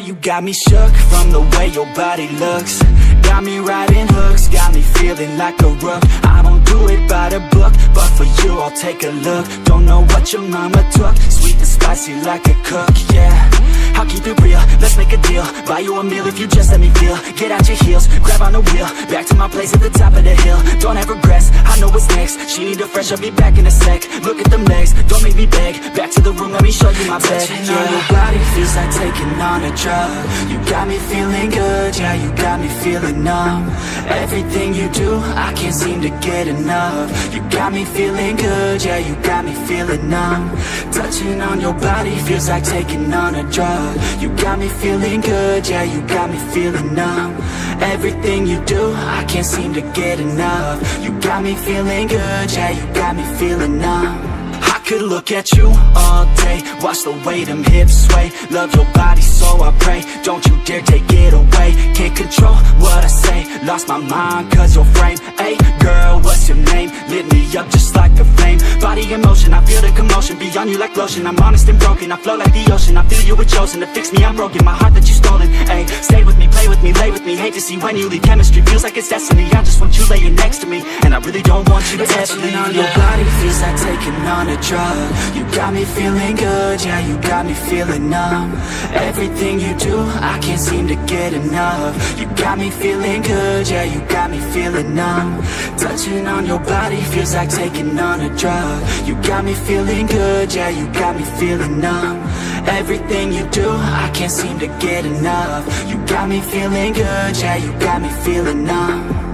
you got me shook from the way your body looks. Got me riding hooks, got me feeling like a rook. I don't do it by the book, but for you I'll take a look. Don't know what your mama took, sweet and spicy like a cook, yeah. I'll keep it real, let's make a deal. Buy you a meal if you just let me feel. Get out your heels, grab on the wheel. Back to my place at the top of the hill. Don't have regrets, I know what's next. She need a fresh, I'll be back in a sec. Look at them legs, don't make me beg. Back to the room, let me show you my bed. Touching on your body feels like taking on a drug. You got me feeling good, yeah, you got me feeling numb. Everything you do, I can't seem to get enough. You got me feeling good, yeah, you got me feeling numb. Touching on your body feels like taking on a drug. You got me feeling good, yeah, you got me feeling numb. Everything you do, I can't seem to get enough. You got me feeling good, yeah, you got me feeling numb. I could look at you all day, watch the way them hips sway. Love your body so I pray, don't you dare take it away. Can't control what I say, lost my mind cause your frame. Hey girl, what's your name? Lit me up just like a flame. Body in motion, I feel the commotion. Be on you like lotion, I'm honest and broken. I flow like the ocean, I feel you were chosen to fix me, I'm broken. My heart that you stolen, hey. Stay with me, play with me, lay with me. Hate to see when you leave, chemistry feels like it's destiny. I just want you laying next to me, and I really don't want you to ever leave. On your body feels like taking on a drug. You got me feeling good, yeah, you got me feeling numb. Everything you do, I can't seem to get enough. You got me feeling good, yeah, you got me feeling numb. Touching on your body feels like taking on a drug. You got me feeling good, yeah, you got me feeling numb. Everything you do, I can't seem to get enough. You got me feeling good, yeah, you got me feeling numb.